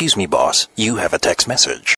Excuse me, boss. You have a text message.